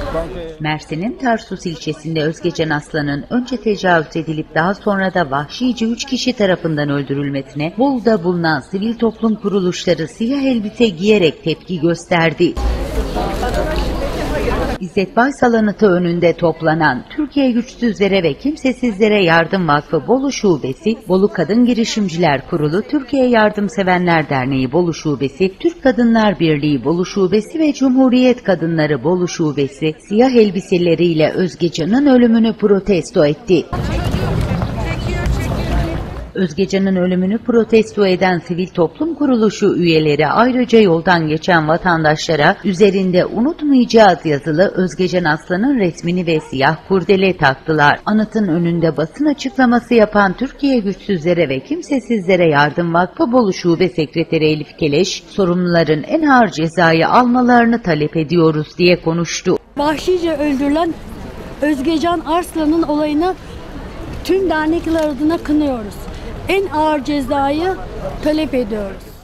Mersin'in Tarsus ilçesinde Özgecan Aslan'ın önce tecavüz edilip daha sonra da vahşice 3 kişi tarafından öldürülmesine Bolu'da bulunan sivil toplum kuruluşları siyah elbise giyerek tepki gösterdi. İzzet Baysal Anıtı önünde toplanan Türkiye Güçsüzlere ve Kimsesizlere Yardım Vakfı Bolu Şubesi, Bolu Kadın Girişimciler Kurulu, Türkiye Yardımsevenler Derneği Bolu Şubesi, Türk Kadınlar Birliği Bolu Şubesi ve Cumhuriyet Kadınları Bolu Şubesi, siyah elbiseleriyle Özgecan'ın ölümünü protesto etti. Özgecan'ın ölümünü protesto eden sivil toplum kuruluşu üyeleri ayrıca yoldan geçen vatandaşlara üzerinde unutmayacağız yazılı Özgecan Aslan'ın resmini ve siyah kurdele taktılar. Anıtın önünde basın açıklaması yapan Türkiye Güçsüzlere ve Kimsesizlere Yardım Vakfı Bolu Şube Sekreteri Elif Keleş, sorumluların en ağır cezayı almalarını talep ediyoruz diye konuştu. Vahşice öldürülen Özgecan Arslan'ın olayını tüm dernekler adına kınıyoruz. En ağır cezayı talep ediyoruz.